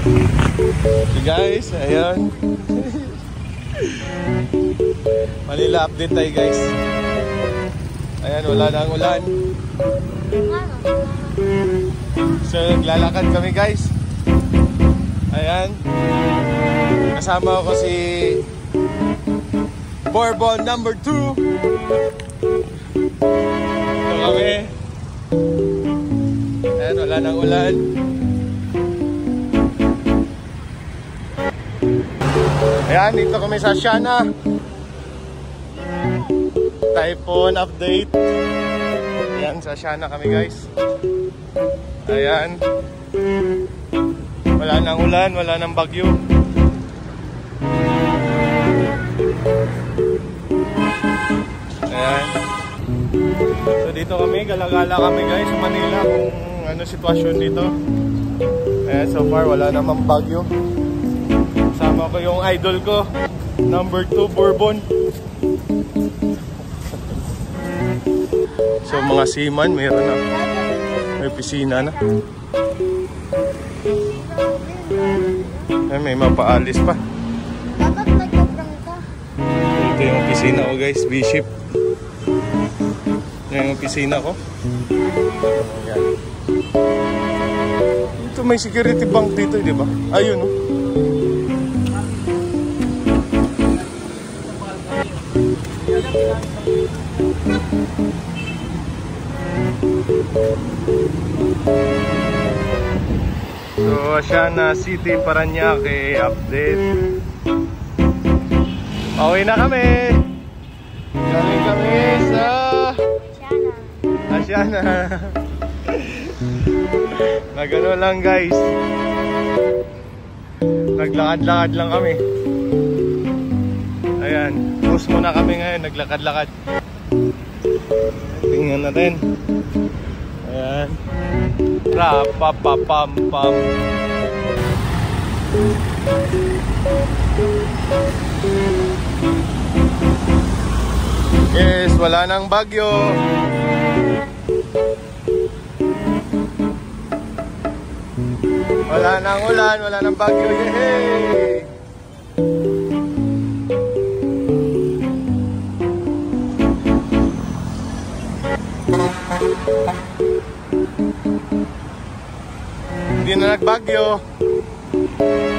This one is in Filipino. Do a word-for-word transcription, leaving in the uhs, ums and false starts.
So guys, ayan. Manila update tayo guys. Ayan, wala na ang ulan. So naglalakad kami guys. Ayan. Kasama ko si Bourbon number two. Ito kami. Ayan, wala na ang ulan. Ayan, dito kami sa Siana. Typhoon update. Ayan, sa Siana kami guys. Ayan. Wala nang ulan, wala nang bagyo. Ayan. So dito kami, gala-gala kami guys sa Manila kung ano sitwasyon dito. Ayan, so far wala namang bagyo. Kasama ko yung idol ko, number two, Bourbon. So mga seaman, mayroon na. May pisina na. Ay, may mapaalis pa. Dapat nagkaprang ka. Ito yung pisina ko guys, B-ship. Yan yung pisina ko. Ayan. Ito may security bank dito, di ba? Ayun oh. So, Siana City, Parañaque update. Pauwi na kami. Galing kami sa Siana. Siana. Nagano lang guys. Naglakad-lakad lang kami. Ayan, post muna kami ngayon, naglakad-lakad. Tingnan natin. Ayan. Ra-pa-pa-pam-pam. Yes, wala nang bagyo. Wala nang ulan, wala nang bagyo. Yay! Hindi na nagbagyo.